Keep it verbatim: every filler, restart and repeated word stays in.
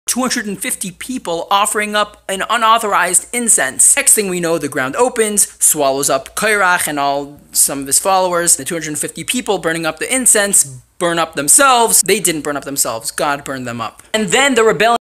two hundred fifty people offering up an unauthorized incense. Next thing we know, the ground opens, swallows up Korach and all some of his followers. The two hundred fifty people burning up the incense burn up themselves. They didn't burn up themselves. God burned them up. And then the rebellion